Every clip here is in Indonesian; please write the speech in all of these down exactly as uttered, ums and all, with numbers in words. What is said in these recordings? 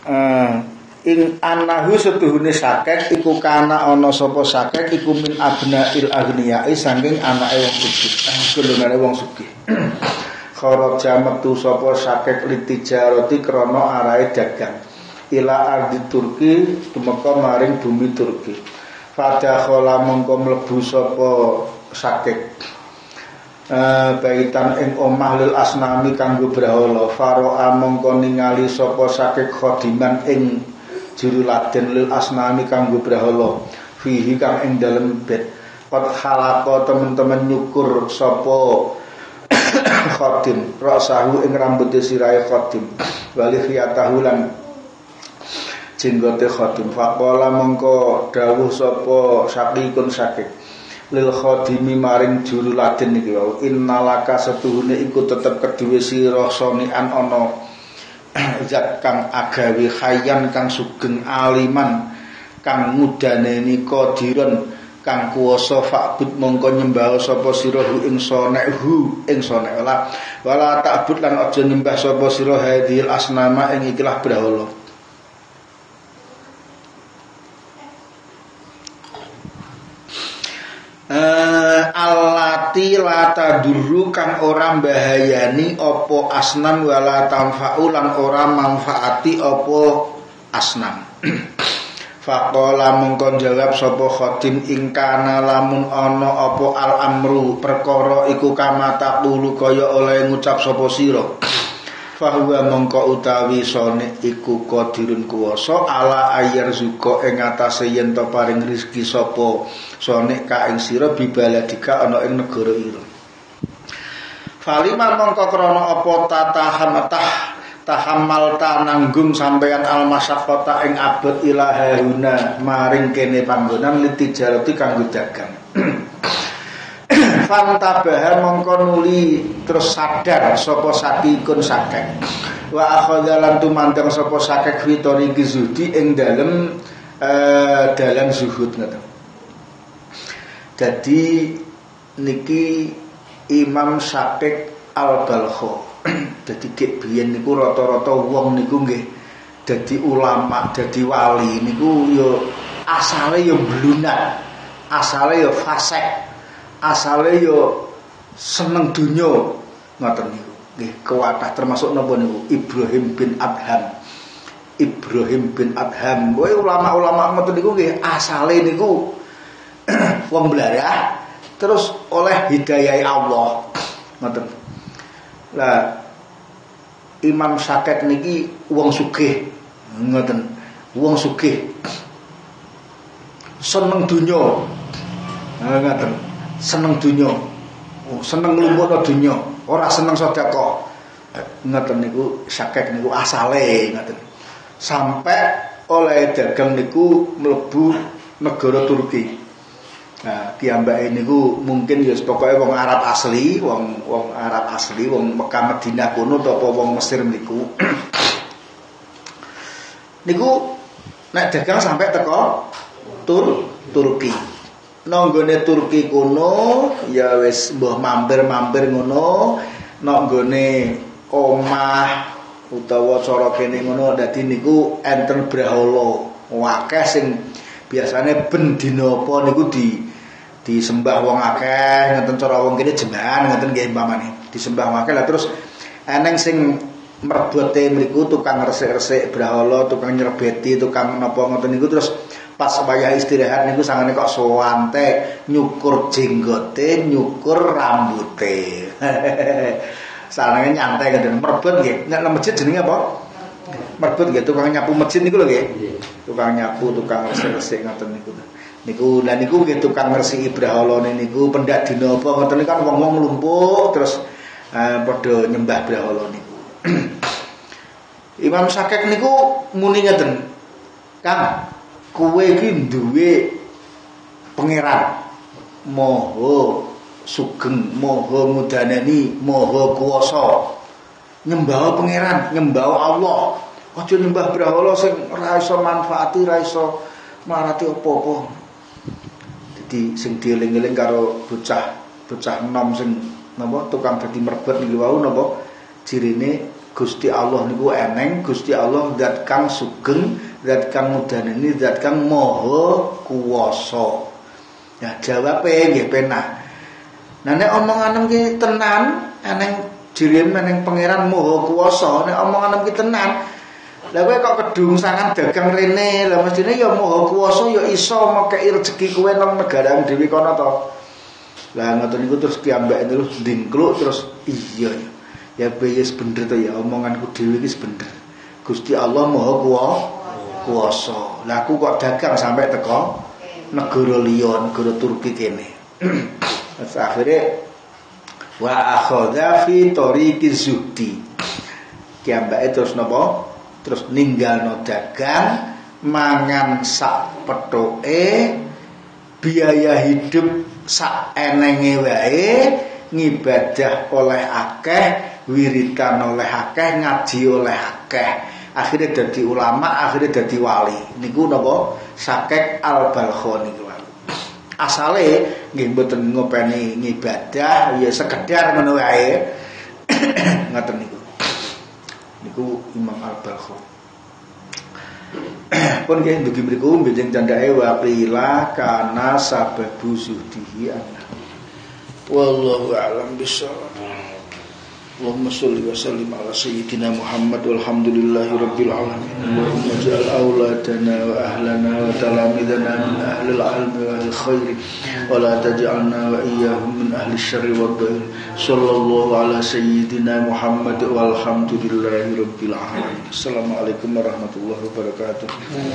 uh, ing anahu setuhune sakek iku kana ana sapa sakek iku min abnail aghniyai saking anake wong sugih golongane wong sugih kharaja metu sapa sakek litijarati krana arahe dagang ila ardi Turki tumeka maring bumi Turki fadakhala mongko mlebu sapa sakek Uh, baitan ing omah lil asnami kanggo brahala faro'a mongko ningali sapa sakek khodiman ing juru laden lil asnami kanggo brahala fihi kang ing dalem bed qad khalaqa temen-temen nyukur sapa khodim rasahu ing rambuté sirahe khodim wali khiyatahu lan jenggote khodim faqala mongko dawuh sapa sakikun sakek lil khodimi maring juru laden iki wae innalaka setuhune iku tetep keduwe sira sonian ana zat kang agawe khayyan kang sugeng aliman kang mudaneni qadiron kang kuwasa fa'bud mongko nyembah sapa sira hu ing sonehu ing sonek wala wala ta'bud lan aja nyembah sapa sira hadhil asnama ing ikilah brahala. Uh, alati lata duru kang ora bahayani opo asnam wala tanfa'u lan ora manfaati opo asnam. Faqala mongkon jawab sapa khodim ingkana lamun ana opo al amru perkara iku kama taqulu kaya oleh ngucap sapa sira. Fahuwa mongko utawi sone iku qadirun kuwasa ala ayar zuko ing atase yen to paring rezeki sapa sone ka ing sira bibaladika ana ing negara ira. Falima mongko krana apa tatahamatah tahammal ta nanggung sampeyan almasaqqata ing abot ilahuna maring kene panggonan litijarati kanggo dagang. Fantabaha mongko nuli terus sadar sapa sakikun sakek wa akhadha lan tumandang sapa sakek fitori zuhdi ing dalem uh, dalan zuhud ngoten. Dadi niki Imam Sakek Al-Balkho dadi gek biyen niku rata-rata wong niku nggih dadi ulama dadi wali niku yo asale yo blunak asale yo fasik asale yo seneng dunya ngoten niku nggih kuwatah termasuk napa niku Ibrahim bin Adham Ibrahim bin Adham kowe ulama-ulama ngoten niku nggih asale niku wong blarah terus oleh hidayah Allah ngoten. Lah Imam Sakek niki wong sugih ngoten wong sugih seneng dunya ngoten seneng dunya, oh, seneng nglumpukno dunya, ora seneng sedekah. Ngoten niku Sakek niku asale ngoten. Sampai oleh dagang niku mlebu negara Turki. Nah, piyambake niku mungkin ya pokoke wong Arab asli, wong wong Arab asli, wong Mekah Madinah kono utawa wong Mesir niku. Niku nek dagang sampai teko Tur Turki. Nonggone Turki kono ya wis mbah mampir-mampir ngono nonggone omah utawa cara kene ngono dadi niku enten brahala akeh sing biasane ben dina apa niku di disembah wong akeh ngeten cara wong kene jembahan ngeten nggih umpamane disembah wong akeh lah terus eneng sing merbote mriku tukang resik-resik brahala tukang nyerbeti tukang napa ngoten niku terus pas wayah istirahat niku sangane kok sowante nyukur jenggote, nyukur rambute. Sarenge nyantai ngene merbet nggih. Nek nang masjid jenenge apa? Merbet nggih tukang nyapu masjid niku lho nggih. Tukang nyapu, tukang resik-resik ngoten niku. Niku lha niku nggih tukang ngresiki brahalane niku pendak dina apa ngoten kan wong-wong nglumpuk terus uh, padha nyembah brahala niku. Imam Sakek niku muni ngeten. Kang kowe iki duwe pangeran maha sugeng maha mudanani maha kuwasa nyembah pangeran nyembah Allah aja nyembah brahala sing ora iso manfaati ora iso marati apa-apa. Dadi sing dieling-eling karo bocah bocah enom sing napa tukang dadi merbet niki wau napa cirine Gusti Allah niku eneng, Gusti Allah zat kang sugeng, zat kang mudaneni, zat kang maha kuwasa. Ya jawabe nggih penak. Nah nek omongan iki tenan, eneng jirim eneng pangeran maha kuwasa, nek omongan iki tenan. Lah kowe kok kedungsangan dagang rene, lah mestine ya maha kuwasa ya iso mekeki rezeki kowe nang negara dhewe kono to. Lah ngoten niku terus kiambake terus ndingkluk terus iya ya. Ya wis bener to ya omonganku dhewe iki bener. Gusti Allah maha kuwasa. Lah aku kok dagang sampai teko negara liya, negara Turki kene. Terus akhire wa akhadha fi tariqi zuhdi. Kiambake terus napa? Terus ninggalno dagang, mangan sak pethoke, biaya hidup sak enenge wae, ngibadah oleh akeh, wiridan oleh akeh, ngaji oleh akeh. Akhirnya dadi ulama, akhirnya dadi wali. Niku napa? Sakek Al-Balkhani niku. Asale nggih mboten ngopeni ngibadah, ya sekedar ngono wae. Ngoten niku. Niku Imam Al-Balkhani. Pun nggih ndugi mriku benjing candake wa qila kana sababu zuhdihi anna. Wallahu a'lam bishawab. Allahumma sholli wa sallim ala sayyidina Muhammad walhamdulillahi rabbil alamin. Allahumma ij'al auladana wa ahlana wa talamidana min ahli al-'ilmi wa ahli khair wa la taj'alna wa iyyahum min ahli syarri wa dhair. Sallallahu ala sayyidina Muhammad walhamdulillahi rabbil alamin. Assalamualaikum warahmatullahi wabarakatuh.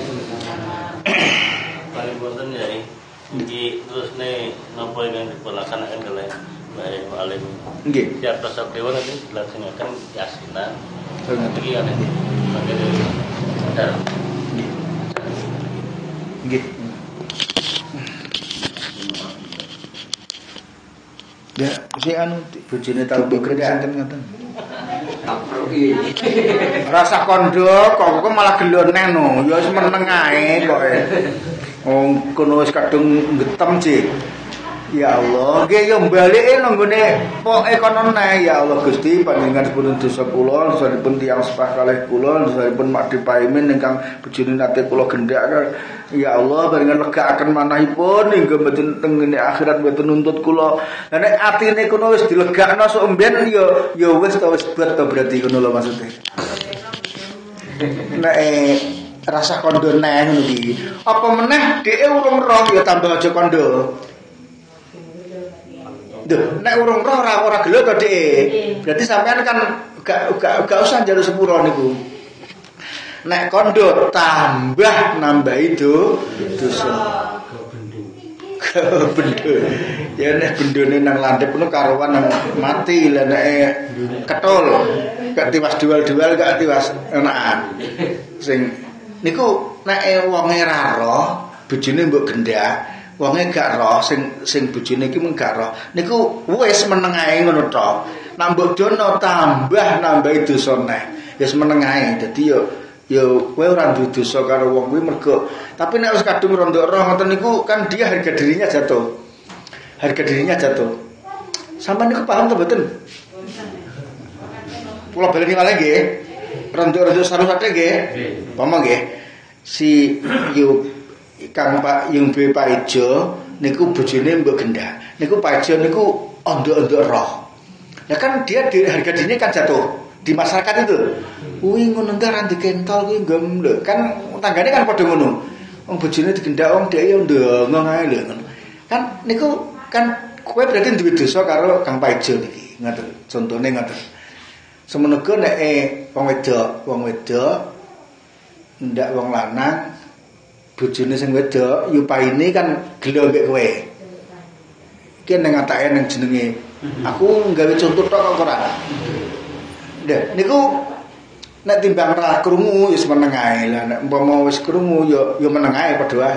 Paling wonten ya iki terus ne napa ingkang dipelaksanakaken kalih baik alim. Nggih. Tiap dosa dewa nanti dilaksanakan yasinan. Iki ana sebagai dar. Nggih. Ya, si anu bojone tau bekerja santen ngoten. Rasa kondo kok kok malah geloneh no. Ya wis meneng ae kok. Wong kono wis kadung getem sih. Ya Allah, nggih yo mbalike nang gone poke kono neh. Ya Allah Gusti, panjenengan sepurun dosa kula, dosanipun tiyang sepah kalih kula, dosanipun Mak Dipaimin ingkang bojone nate kula gendhak. Ya Allah, panjenengan legakaken manahipun hingga mboten teng ngene akhirat mboten nuntut kula. Lah nek atine kono wis dilegakno sok mben yo yo wis to wis bet to berarti ngono lho maksude. Nek rasa kondo neh ngono iki. Apa meneh dheke urung roh ya tambah aja kondo. Duh, nek urung roh ora ora gelo to dhek. Berarti sampean kan gak gak gak usah njaluk sepuro niku. Nek kondo tambah nambahi do dosa. Bendo. Ya nek bendone nang landhep ngono karuan nang mati lah nek ketul. Gak tiwas dual-dual gak tiwas enakan. Sing niku nek wonge ra roh, bojone mbok gendak. Wonge gak roh sing sing bojone iki mung gak roh. Niku wis meneng ae ngono to. Nek mbok dono tambah nambahi dosa neh. Ya wis meneng ae. Dadi yo yo kowe ora duwe dosa karo wong kuwi mergo. Tapi nek wis kadung rondok roh ngoten niku kan dia harga dirinya jatuh. Harga dirinya jatuh. Sampeyan niku paham to mboten? Kula baleni malih nggih. Rondok-rondok sarusate nggih. Paham nggih. Si yo Kang Pak Yung B Pak Ijo niku bojone mbok gendak. Niku Pak Ijo niku ondok-ondok roh. Ya kan dia di, harga dirinya kan jatuh di masyarakat itu. Kuwi ngono entar andi kentol kuwi ngem lho. Kan tanggane kan padha ngono. Wong bojone digendak wong dhek yo ndonga ae lho ngono. Kan niku kan kowe berarti duwe dosa karo Kang Pak Ijo niki. Ngoten. Contone ngoten. Semenega nek wong wedok, wong wedok ndak wong lanang bojone sing wedok yupaine kan gelo mbek kowe. Iki nang atake nang jenenge. Aku nggawe contoh tok kok ora. Nggih, niku nek timbang ra krungu ya meneng ae. Lah nek umpama wis krungu ya ya meneng ae padha wae.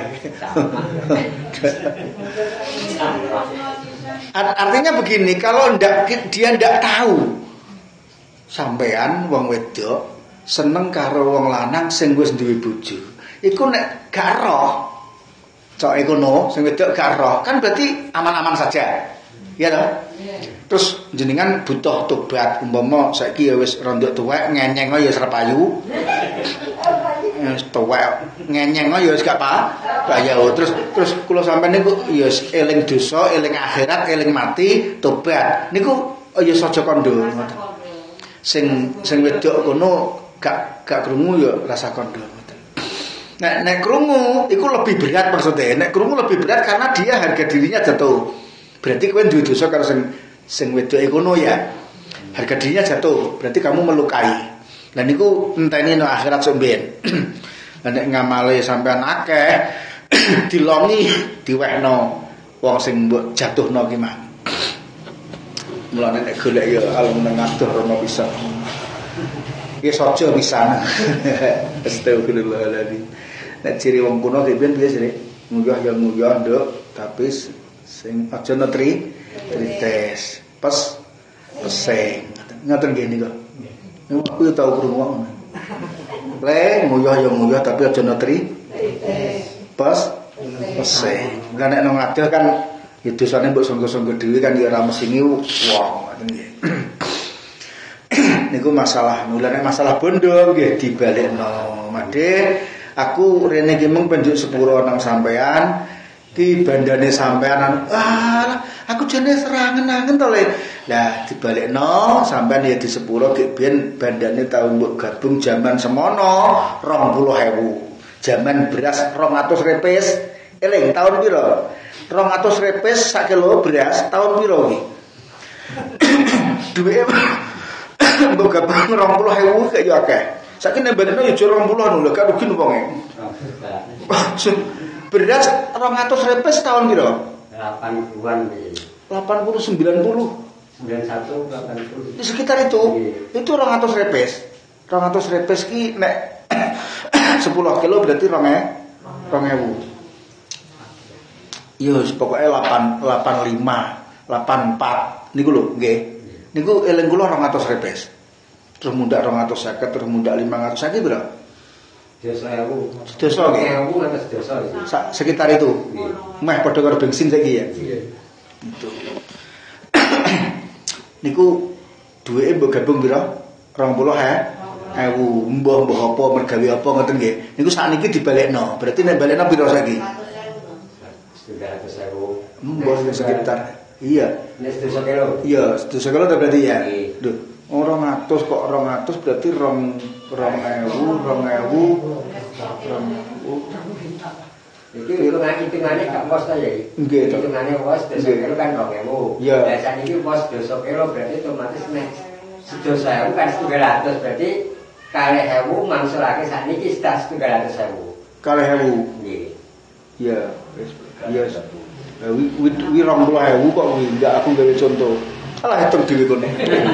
Artinya begini, kalau ndak dia ndak tahu sampean wong wedok seneng karo wong lanang sing wis duwe bojo. Iku nek gak roh, coke kono sing wedok gak roh, kan berarti aman-aman saja. Ya toh? Terus jenengan butuh tobat umpama saiki ya wis rondok tuwek ngenyeng ya wis payu. Wis tuwek ngenyeng ya wis gak apa. Ya terus terus kula sampeyan niku ya eling dosa, eling akhirat, eling mati, tobat. Niku ya saja kandha ngoten. Sing sing wedok kono gak gak krungu ya rasa kandha ngoten. Nek nek krungu iku lebih berat maksudnya. Nek krungu lebih berat karena dia harga dirinya jatuh. Berarti kowe duwe dosa karo sing sing wedok kono ya. Harga dirinya jatuh, berarti kamu melukai. Lah niku enteni no akhirat somben. Lah nek ngamale sampean akeh dilongi diwehno wong sing mbok jatuhno ki mah. Mulane nek golek ya alun nang adoh rono pisan. Ki sojo pisan. Astagfirullahaladzim. Nek ciri wong kuno ki ben piye sih? Nguyah ya nguyah nduk, tapi sing aja netri trites. Pas peseng. Ngoten nggih niku. Niku aku tau krungu ngono. Le nguyah ya nguyah tapi aja netri pas peseng. Lah nek nang adoh kan ya dosane mbok sangga-sangga dhewe kan ya ora mesingi wong ngoten nggih. Niku masalah mula nek masalah bondo nggih dibalekno. Made aku rene ki mung penjuk sepuro nang sampean ki bandane sampean ah aku jane serangen-angen to le. Lah dibalekno sampean ya di sepuro ki ben bandane tau mbok gabung jaman semono dua puluh ribu. Jaman beras dua ratus repes. Eling tahun piro? dua ratus repes sak kilo beras tahun piro ki? Duwe mbok gabung dua puluh ribu kaya yo akeh. Saiki nembakno yo dua puluh lho gak rugi wonge. Beras dua ratus repes tahun piro? delapan puluhan iki. delapan puluh sembilan puluh. sembilan puluh satu delapan puluh. Di sekitar itu. Itu dua ratus repes. dua ratus repes ki nek sepuluh kilo berarti dua ribu. Yo pokoke delapan delapan lima, delapan empat niku lho nggih. Niku eling kula dua ratus repes. Terus mundak dua ratus lima puluh, terus mundak lima ratus saiki piro? Desa ewu. Desa nggih. Ewu atas desa. Sekitar itu. Meh padha karo bensin saiki ya. Iya. Itu. Niku duweke mbok gabung piro? dua puluh ribu. Mbah mbah apa mergawe apa ngoten nggih. Niku sakniki dibalekno. Berarti nek balekno piro saiki? tiga ratus ribu. Mbah sekitar. Iya. Nek desa kilo. Iya, desa kilo berarti ya. Iya. Duh, orang ratus kok orang ratus berarti rong rong ewu, rong ewu, rong ewu. Iki hitungan hitungannya gak pos ta ya? Nggih to. Hitungannya pos desa kilo kan dua ribu. Iya. Lah saniki pos desa kilo berarti otomatis nek sedasa ewu kan tiga ratus berarti kalih ewu mangsulake sakniki sedas tiga ratus ribu. Kalih ewu. Nggih. Iya, wis. Iya. Wi wi wi rong puluh ewu kok wi enggak aku gawe contoh. Alah hitung dhewe kono.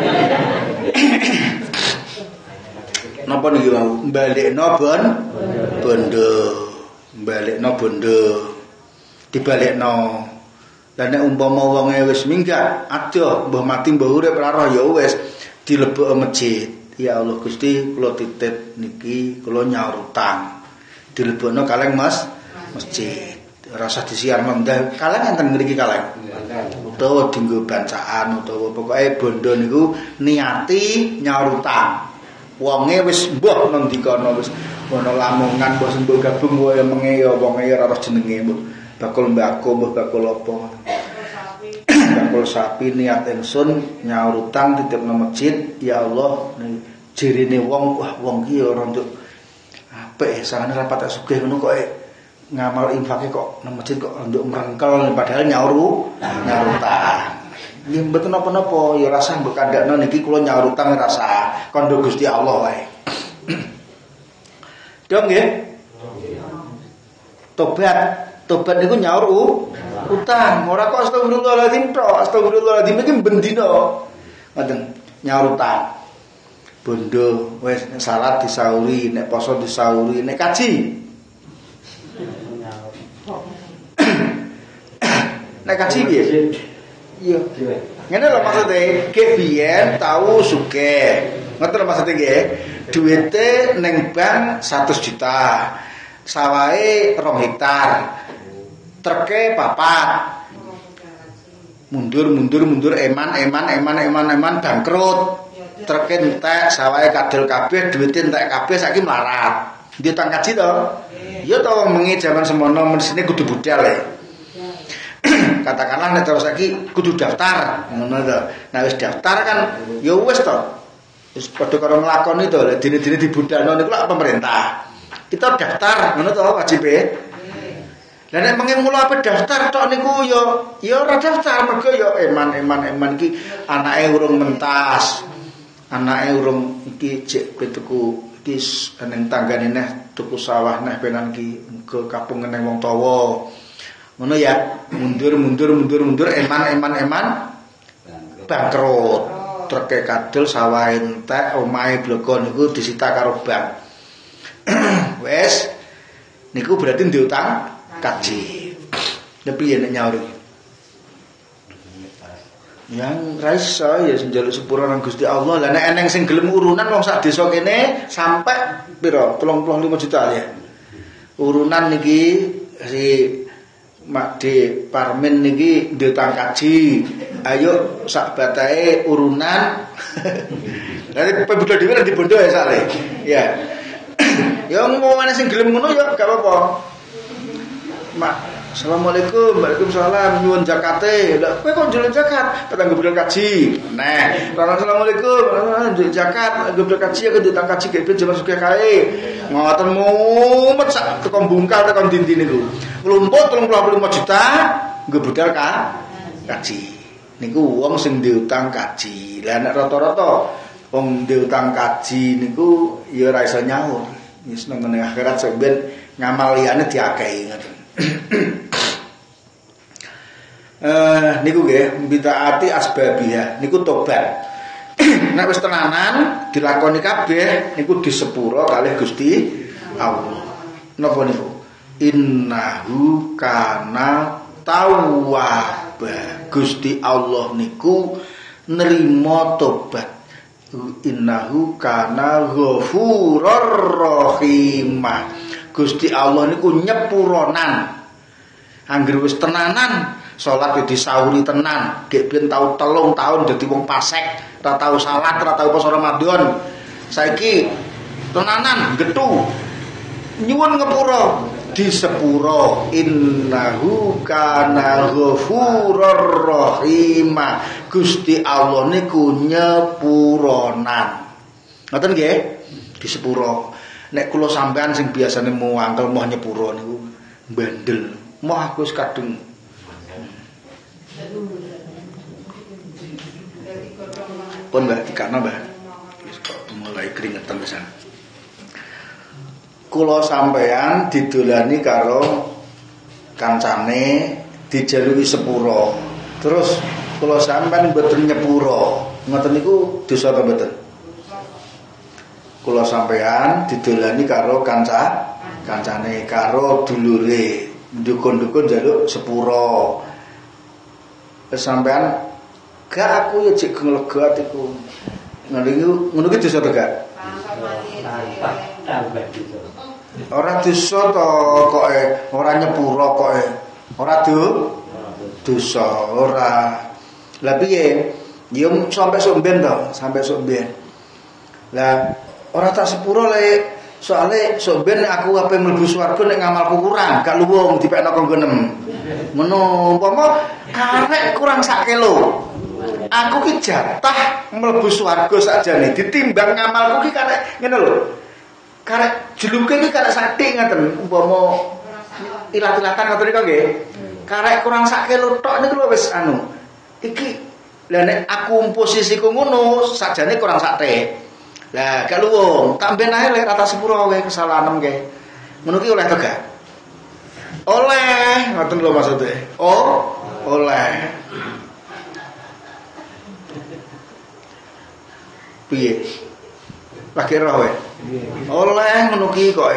Napa niki wau? Balekno bon bondo. Balekno bondo. Dibalekno. Lah nek umpama wonge wis minggat, adoh mbah mati mbah urip ora roh ya wis dilebok masjid. Ya Allah Gusti, kula titip niki kula nyaur utang. Dilebokno kaleng Mas masjid. Rasa disiarno ndak kaleng enten mriki kaleng. Utawa dienggo bacaan utawa pokoke bondo niku niati nyaur utang. Wonge wis mbuh nang dikono wis ana lamongan mbok sembuh gabung wae menge ya wonge ora roh jenenge mbok bakul mbako mbok bakul apa. Bakul sapi niat ingsun nyaur utang titipno masjid ya Allah jirine wong wah wong ki ora nduk apik sangane rapat sugih ngono kok ngamal infake kok nang masjid kok nduk merengkel padahal nyaur nyaur utang. Ya mboten napa-napa ya rasah mbok kandakno niki kula nyaur utang rasa kandha Gusti Allah wae. Dong nggih. Tobat, tobat niku nyaur utang. Ora kok astagfirullahaladzim tok, astagfirullahaladzim iki bendina. Ngoten, nyaur utang. Bondo wis salat disauri, nek poso disauri, nek kaji nek kaji piye? Iya. Ngene lho maksude, ki biyen tau sugih. Ngoten lho maksude nggih. Duwite ning bank seratus juta. Sawahe rong hektar. Treke papat. mundur mundur mundur eman eman eman eman eman bangkrut. Treke entek sawahe kadel kabeh duwite entek kabeh saiki melarat. Dia utang kaji to. Ya to mengi jaman semono mesine kudu budal ya. Katakanlah nek terus saiki kudu daftar ngono to. Nah wis daftar kan ya wis to. Wis padha karo nglakoni to. Lah dene-dene dibudalno niku lak pemerintah. Kita daftar ngono to wajibe. Lah nek mengi mula ape daftar tok niku ya ya ora daftar mergo ya eman-eman-eman iki anake urung mentas. Anake urung iki jek tuku iki nang tanggane neh tuku sawah neh penan iki ke kapung neng wong tawa. Ngono ya, mundur mundur mundur mundur eman eman eman bangkrut. Treke kadel sawah entek omahe blego niku disita karo bank. Wes niku berarti diutang kaji. Ya piye nek nyaur iki? Yang raisa ya njaluk sepura nang Gusti Allah. Lah nek eneng sing gelem urunan wong sak desa kene sampe pira? tiga puluh lima juta ya. Urunan niki si Makde Parmin niki diutang kaji. Ayo sak batahe urunan. Lah pebudal dhewe nang dibondo ya sare. Ya. Ya ngomong ana sing gelem ngono ya gak apa-apa. Mak Assalamualaikum, waalaikumsalam, nyuwun zakate. Lah kowe kok njaluk zakat? Petang gubernur kaji. Nah, Assalamualaikum, njaluk zakat, gubernur kaji aku ditang kaji gebet jaman sugih kae. Ngoten mumet sak teko bungkal teko ndi-ndi niku. Nglumpuk tiga puluh lima juta gubernur ka kaji. Niku wong sing diutang kaji. Lah nek rata-rata wong diutang kaji niku ya ora iso nyaur. Wis nang akhirat sampeyan ngamal liyane diakehi ngoten. Eh niku nggih bitaati asbabiha niku tobat. Nek wis tenanan dilakoni kabeh niku disepuro kalih Gusti Allah. Napa niku? Innahu kana tawwaba. Gusti Allah niku nerima tobat. Innahu kana ghafurur rahimah. Gusti Allah niku nyepuronan. Angger wis tenanan salat yo disauri tenan, gek ben tau telung tahun dadi wong fasik, ora tau salat, ora tau poso Ramadan. Saiki tenanan gethu. Nyuwun ngepura disepuro innahu kana ghafurur rahimah. Gusti Allah niku nyepuronan. Ngoten nggih? Disepuro. Nek kula sampean sing biasane muangkel moh nyepuro niku bandel. Moh aku wis kadung. Pun Mbak dikana Mbak. Wis kok mulai keringetan pisan. Kula sampean didolani karo kancane dijaluki sepuro. Terus kula sampean mboten nyepuro. Ngoten niku dosa apa mboten? Kula sampean didolani karo kanca kancane karo dulure dukun-dukun njaluk sepuro. Sampean gak aku ya cek nglega atiku. Ngono iki ngono iki dosa to gak? Ora dosa to koke, ora nyepuro koke. Ora do dosa ora. Lah piye? Ya sampe sok ben to, sampe sok ben. Lah ora tak sepuro le soale sok ben aku ape mlebu swarga nek ngamalku kurang, gak luwung dipekno kanggo nem. Ngono umpama karek kurang sak kilo. Aku ki jatah mlebu swarga sakjane ditimbang ngamalku ki karek ngene lho. Karek jeluke iki karek sathik ngaten umpama ilat-ilatan ngoten niku nggih. Karek kurang sak kilo tok niku wis anu. Iki lha nek aku posisiku ngono sakjane kurang sak teh. Lah gak luwung, tak ben ae lek rata sepuro wae kesalahan nggih. Ngono ki oleh to gak? Oleh, ngoten lho maksude. Oh, oleh. Piye? Lagi roh wae. Oleh ngono ki kok.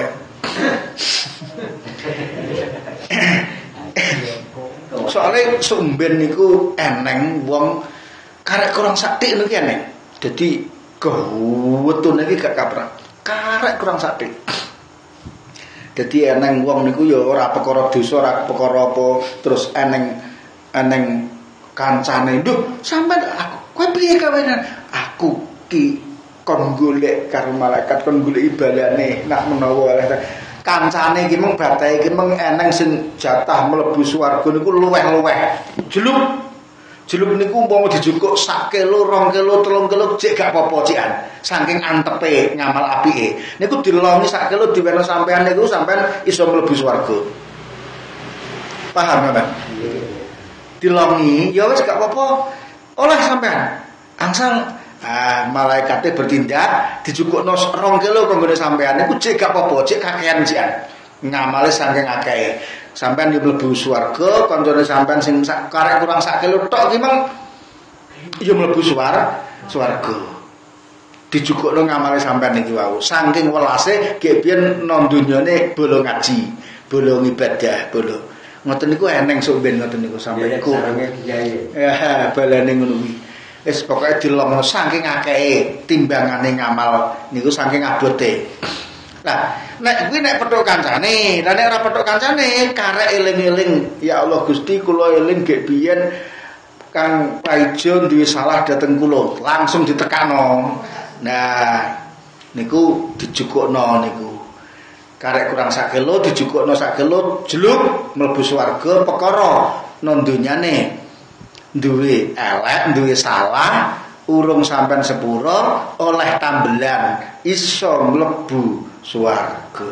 Soale sumben niku eneng wong karek kurang sakti niku eneng. Dadi kewetune iki gak kaprah. Karek kurang sakti. Dadi eneng wong niku ya ora perkara dosa, ora perkara apa, terus eneng eneng kancane, "Duh, sampean aku kowe piye kawenan?" "Aku ki kon golek karo malaikat, kon golek ibadane nak menawa oleh kancane iki mung batahe iki mung eneng sing jatah mlebu swarga niku luweh-luweh. Jeluk. Jeluk niku umpama dijukuk sak kilo, rong kilo, telung kilo jek gak apa-apa cikan. Saking antepe ngamal apike. Niku dilongi sak kilo diweno sampean niku sampean iso mlebu swarga. Paham ya, Pak? Dilongi, ya wis gak apa-apa. Oleh sampean. Angsal ah malaikate bertindak dijukukno rong kilo kanggone sampean niku jek gak apa-apa, jek kakean cikan. Ngamale saking akeh. Sampean yo mlebu swarga, kancane sampean sing karek kurang sak kilo tok ki meng yo mlebu swarga, swarga. Dijukukno ngamale sampean iki wau. Saking welase gek biyen nang dunyane bolo ngaji, bolo ibadah, bolo. Ngoten niku eneng sok ben ngoten niku sampeyan iku. Ya, balane ngono kuwi. Wis pokoke dilongno saking akehe timbangane ngamal niku saking abote. Nah, nek kuwi nek petuk kancane, lah nek ora petuk kancane, karek eling-eling, ya Allah Gusti kula eling gek biyen Kang Paijo duwe salah dhateng kula, langsung ditekano. Nah, niku dijukukno niku. Karek kurang sak kilo dijukukno sak kilo, jeluk mlebu swarga perkara nang donyane duwe elek, duwe salah, urung sampean sepuro oleh tambelan iso mlebu swarga.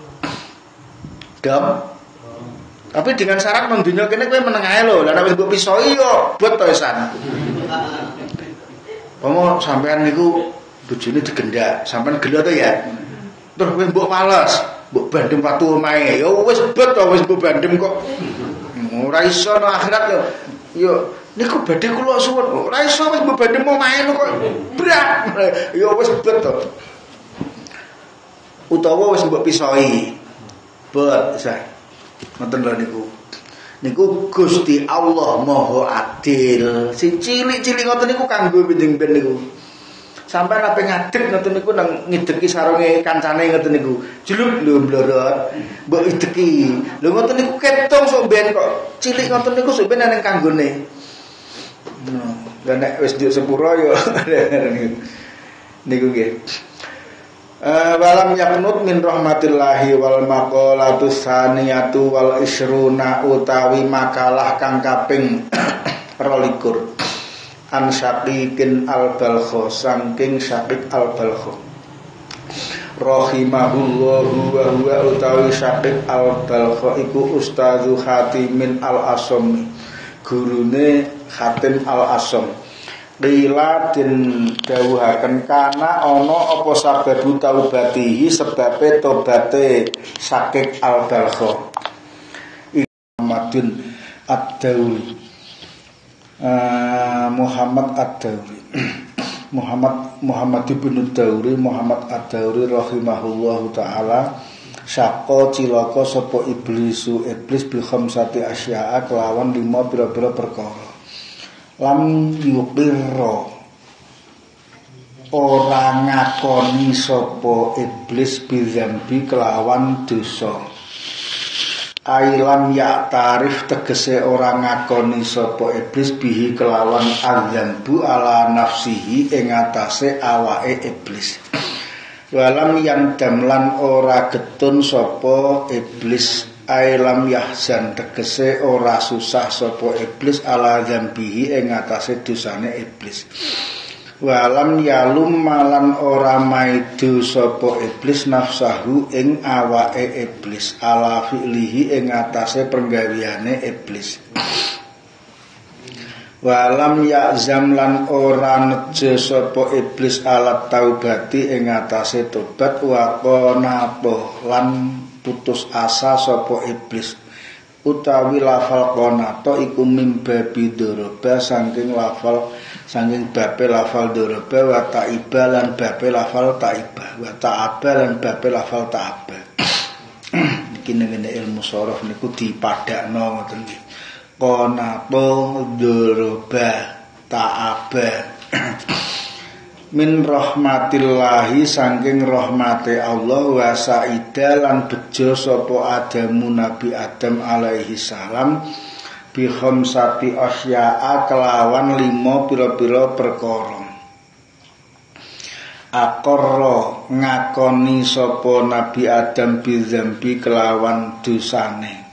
Dom. Tapi dengan syarat nang dunya kene kowe meneng ae lho. Lah nek wis mbok pisoi yo bet to isan. Pomo sampean niku bojone digendak, sampean gelo to ya. Terus kowe mbok males, mbok bandem watu omahe. Ya wis bet to wis mbok bandem kok. Ora iso nang akhirat yo. Yo niku badhe kula suwun. Ora iso wis mbok bandem omahe kok berat. Ya wis bet to. Utawa wis mbok pisoi. Bet sah. Ngoten lho niku. Niku Gusti Allah Maha Adil. Si cilik-cilik ngoten niku kanggo bending-ben niku. Sampai ape ngadeg ngoten niku nang ngideki sarunge kancane ngoten niku. Jeluk lho mlorot. Mbok ideki. Lho ngoten niku ketong sok ben kok cilik ngoten niku sok ben nang kanggone. Nah, lah nek wis nduk sepuro yo niku nggih. Uh, walam yaknut min rahmatillahi wal maqalatu saniyatu wal isruna utawi makalah kang kaping rolikur an Syaqiqin al-Balkho saking Syaqiq al-Balkho rahimahullahu wa huwa utawi Syaqiq al-Balkho iku Ustadzu Hatimin al-Asami gurune Hatim al-Asam. Qila din dawuhaken kana ana apa sababu taubatihi sebabe tobaté Syaqiq al-Balkho Muhammadun ad-Dauri uh, Muhammad ad-Dauri Muhammad Muhammad ibn Dauri Muhammad ad-Dauri rahimahullahu taala saka cilaka sapa iblisu iblis bil khamsati asya'a kelawan lima pira-pira perkara lam yuqirra ora ngakoni sapa iblis bizambi kelawan dosa ailam ya tarif tegese ora ngakoni sapa iblis bihi kelawan adzambu ala nafsihi ing atase awake iblis walam yang damlan ora getun sapa iblis ailam yahzan tegese ora susah sapa iblis ala dzambihi ing atase dosane iblis walam yalum malan ora maidu sapa iblis nafsahu ing awake iblis ala fi'lihi ing atase penggaweane iblis walam ya'zam lan ora neje sapa iblis ala taubati ing atase tobat wa qanato lan putus asa sapa iblis utawi lafal qanato iku mimbabi doroba saking lafal saking babe lafal doroba wa taiba lan babe lafal taiba wa taaba lan babe lafal taaba iki nang ilmu sharaf niku dipadakno ngoten iki qanato doroba taaba min rahmatillahi saking rahmate Allah wa saida lan bejo sapa Adamu Nabi Adam alaihi salam bi khamsati asya'a kelawan lima pira-pira perkara. Aqarra ngakoni sapa Nabi Adam bidzambi kelawan dosane.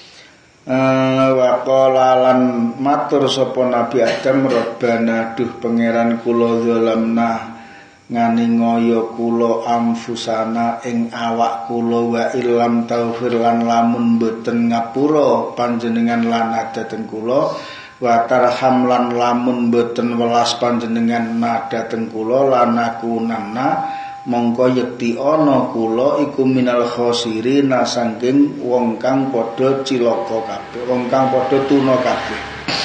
Wa qala lan matur sapa Nabi Adam, Rabbana duh pangeran kula zalamna ngani ngoyo kula amfusana ing awak kula wa illam taufir lan lamun boten ngapura panjenengan lan dhateng kula wa tarham lan lamun boten welas panjenengan dhateng kula lan aku nana mongko yekti ana kula iku minal khosirin saking wong kang padha cilaka kabeh, wong kang padha tuna kabeh.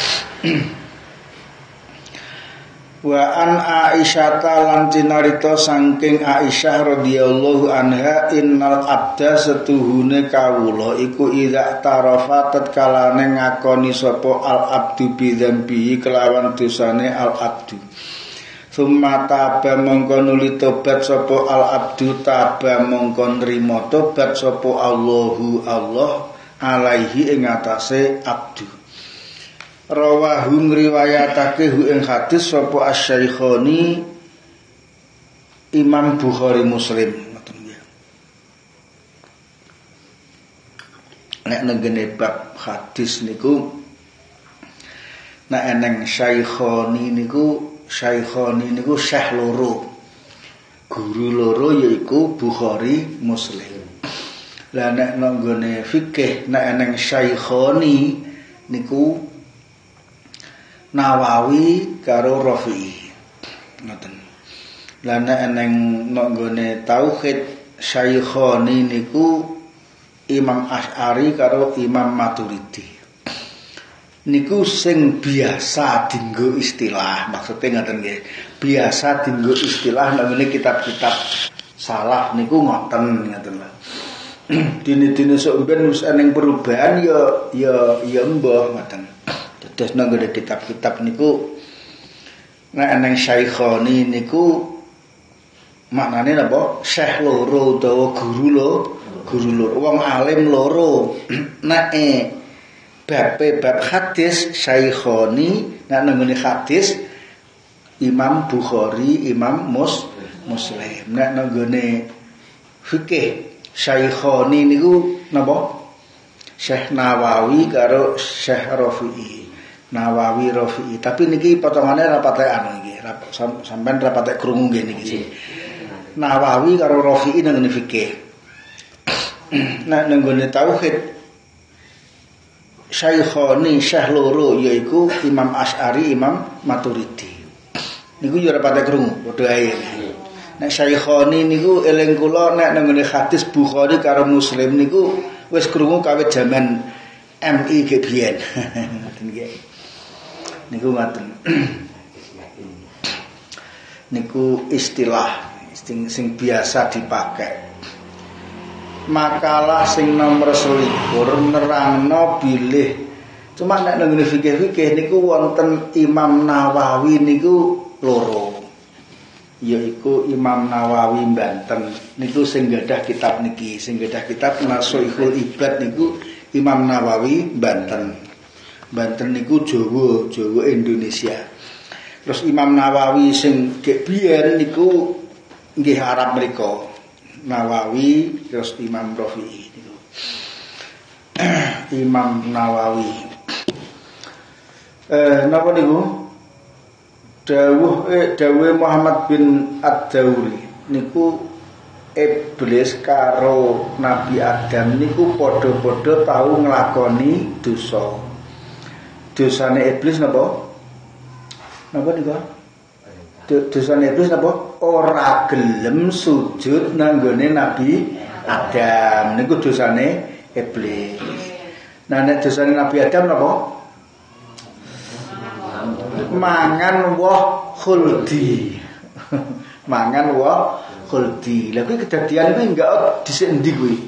Wa an Aisyah lan cinarita saking Aisyah radhiyallahu anha innal abda setuhune kawula iku idza tarafa tatkalane ngakoni sapa al abdu bidzambi kelawan dosane al abdu. Summa taba mongko nuli tobat sapa al abdu taba mongko nrimo tobat sapa Allahu Allah alaihi ing atase abdu. Rawahu ngriwayatake hu ing hadis sapa asy-Syaikhani Imam Bukhari Muslim ngoten nggih. Nek nggene bab hadis niku nek eneng Syaikhani niku Syaikhani niku syekh loro. Guru loro yaiku Bukhari Muslim. Lah nek nggone fikih nek eneng Syaikhani niku Nawawi karo Rafi'i. Ngoten. Lah nek eneng nggone tauhid Syaikhani niku Imam Asy'ari karo Imam Maturidi. Niku sing biasa dienggo istilah, maksudnya ngoten nggih. Biasa dienggo istilah namanya kitab-kitab salaf niku ngoten ngoten lho. Dene-dene sok ben wis ana perubahan ya ya ya mbah ngoten. Dados nang kitab-kitab niku nek ana Syaikhani niku maknane napa? Syekh loro utawa guru lho, guru loro, wong alim loro. Nek bab bab hadis Syaikhani nek nggone hadis Imam Bukhari, Imam Mus Muslim. Nek nggone fikih Syaikhani niku napa? Syekh Nawawi karo Syekh Rafi'i. Nawawi Rafi'i. Tapi niki potongane rapate anu iki. Sampeyan rapate krungu nggih niki. Nawawi karo Rafi'i nang ngene fikih. Nek nggone tauhid Syaikhani syekh loro yaiku Imam Asy'ari, Imam Maturidi. Niku yo ora pate krungu, padha ae. Nek Syaikhani niku eling kula nek nang hadis Bukhari karo Muslim niku wis krungu kawit jaman M I ge biyen. Ngoten nggih. Niku ngoten. Niku istilah sing sing biasa dipakai. Makalah sing nomor selikur nerangno bilih. Cuma nek nang fikih-fikih niku wonten Imam Nawawi niku loro. Yaiku Imam Nawawi Banten niku sing gadah kitab niki, sing gadah kitab Nashihul Ibad niku Imam Nawawi Banten. Banten niku Jawa, Jawa Indonesia. Terus Imam Nawawi sing gek biyen niku nggih Arab mriku. Nawawi terus Imam Rafi'i niku. Imam Nawawi. Eh napa niku? Dawuh eh dawuh Muhammad bin Ad-Dauri niku iblis karo Nabi Adam niku padha-padha tau nglakoni dosa. Dosane iblis napa? Napa niku? Dosane iblis napa? Ora gelem sujud nang gone Nabi Adam. Niku dosane iblis. Nah nek dosane Nabi Adam napa? Mangan woh khuldi. Mangan woh khuldi. Lha kuwi kedadian kuwi enggak dhisik endi kuwi?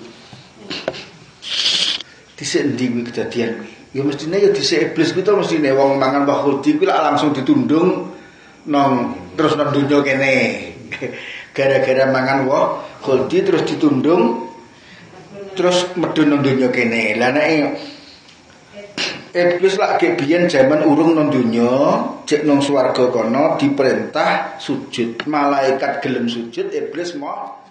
Dhisik endi kuwi kedadian kuwi? Ya mestine ya dhisik iblis kuwi to mestine wong mangan woh khuldi kuwi lak langsung ditundung nang terus nang donya kene. Gara-gara mangan woh khuldi terus ditundung terus medun nang donya kene. Lah nek Iblis lagi biyen jaman urung nang donya, cek nang swarga kono diperintah sujud. Malaikat gelem sujud, iblis mau